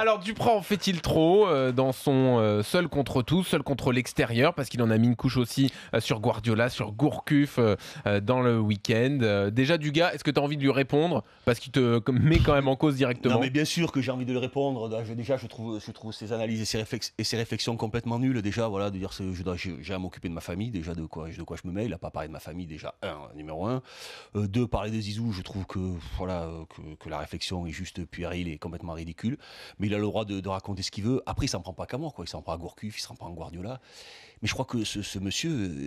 Alors Duprat en fait-il trop dans son seul contre tous, seul contre l'extérieur, parce qu'il en a mis une couche aussi sur Guardiola, sur Gourcuff dans le week-end. Déjà Dugas, est-ce que tu as envie de lui répondre parce qu'il te met quand même en cause directement? Non mais bien sûr que j'ai envie de lui répondre. Déjà je trouve ses analyses et ses réflexions complètement nulles. Déjà voilà, de dire j'ai à m'occuper de ma famille, déjà de quoi je me mets. Il n'a pas parlé de ma famille déjà, numéro un. Deux, parler de Zizou, je trouve que voilà que la réflexion est juste puérile et complètement ridicule. Mais il a le droit de raconter ce qu'il veut. Après, il s'en prend pas qu'à moi, quoi. Il s'en prend à Gourcuff, il s'en prend à Guardiola. Mais je crois que ce monsieur,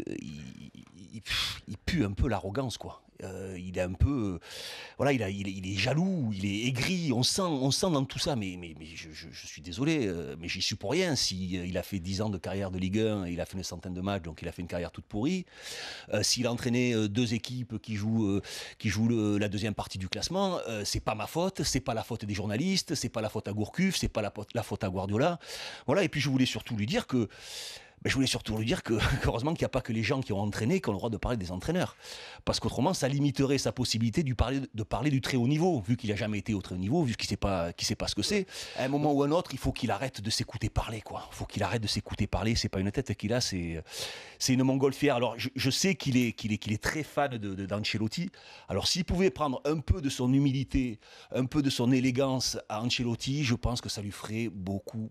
il pue un peu l'arrogance, quoi. Il est un peu, voilà, il est jaloux, il est aigri. On sent dans tout ça. Mais je suis désolé, mais j'y suis pour rien. Si il a fait 10 ans de carrière de Ligue 1, il a fait une centaine de matchs, donc il a fait une carrière toute pourrie. S'il a entraîné deux équipes qui jouent la deuxième partie du classement, c'est pas ma faute, c'est pas la faute des journalistes, c'est pas la faute à Gourcuff, c'est pas la faute à Guardiola. Voilà. Et puis je voulais surtout lui dire que heureusement qu'il n'y a pas que les gens qui ont entraîné qui ont le droit de parler des entraîneurs. Parce qu'autrement, ça limiterait sa possibilité de parler du très haut niveau, vu qu'il n'a jamais été au très haut niveau, vu qu'il ne sait pas ce que c'est. À un moment ou à un autre, il faut qu'il arrête de s'écouter parler, quoi. Il faut qu'il arrête de s'écouter parler. C'est pas une tête qu'il a, c'est une montgolfière. Alors, je sais qu'il est très fan d'Ancelotti. Alors, s'il pouvait prendre un peu de son humilité, un peu de son élégance à Ancelotti, je pense que ça lui ferait beaucoup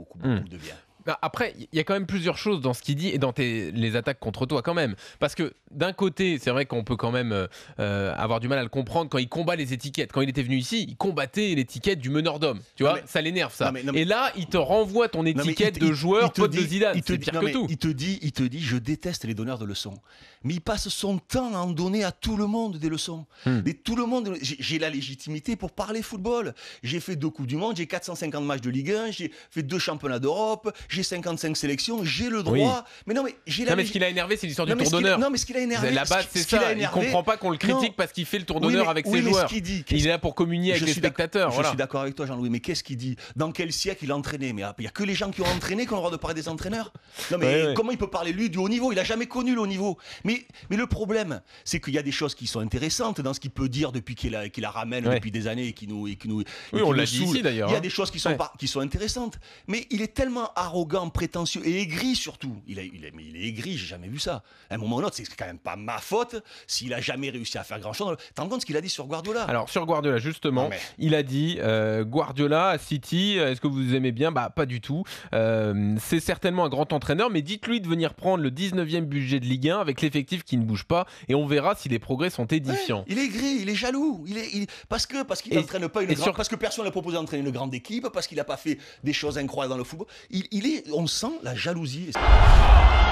de bien. Après, il y a quand même plusieurs choses dans ce qu'il dit et dans les attaques contre toi quand même. Parce que d'un côté, c'est vrai qu'on peut quand même avoir du mal à le comprendre quand il combat les étiquettes. Quand il était venu ici, il combattait l'étiquette du meneur d'homme. Tu vois, ça l'énerve ça. Et là, il te renvoie ton étiquette de joueur pote de Zidane. C'est pire que tout. Il te dit, je déteste les donneurs de leçons. Mais il passe son temps à en donner à tout le monde des leçons. Et tout le monde, j'ai la légitimité pour parler football. J'ai fait 2 Coupes du Monde, j'ai 450 matchs de Ligue 1, j'ai fait 2 championnats d'Europe, j'ai 55 sélections, j'ai le droit. Oui. Mais non, mais ce qu'il a énervé, c'est l'histoire du tour d'honneur. Non, mais ce qu'il a énervé, la base, c'est ça. Il comprend pas qu'on le critique parce qu'il fait le tour d'honneur avec ses joueurs. Il est là pour communier avec les spectateurs. Je suis d'accord avec toi, Jean-Louis. Mais qu'est-ce qu'il dit? Dans quel siècle il a entraîné? Mais il y a que les gens qui ont entraîné qui ont le droit de parler des entraîneurs. Non, mais comment il peut parler lui du haut niveau? Il a jamais connu le haut niveau. Mais le problème, c'est qu'il y a des choses qui sont intéressantes dans ce qu'il peut dire depuis qu'il la ramène depuis des années et qui nous. Oui, on l'a dit ici d'ailleurs. Il y a des choses qui sont intéressantes. Mais il est tellement arrogant, prétentieux et aigri surtout. Il est aigri, j'ai jamais vu ça. À un moment ou à un autre, c'est quand même pas ma faute s'il a jamais réussi à faire grand chose. T'en compte ce qu'il a dit sur Guardiola? Alors sur Guardiola justement, il a dit Guardiola à City, est-ce que vous aimez bien? Bah pas du tout. C'est certainement un grand entraîneur, mais dites-lui de venir prendre le 19e budget de Ligue 1 avec l'effectif qui ne bouge pas et on verra si les progrès sont édifiants. Il est aigri, il est jaloux, parce qu'il n'entraîne pas parce que personne ne l'a proposé d'entraîner une grande équipe, parce qu'il n'a pas fait des choses incroyables dans le football. On sent la jalousie.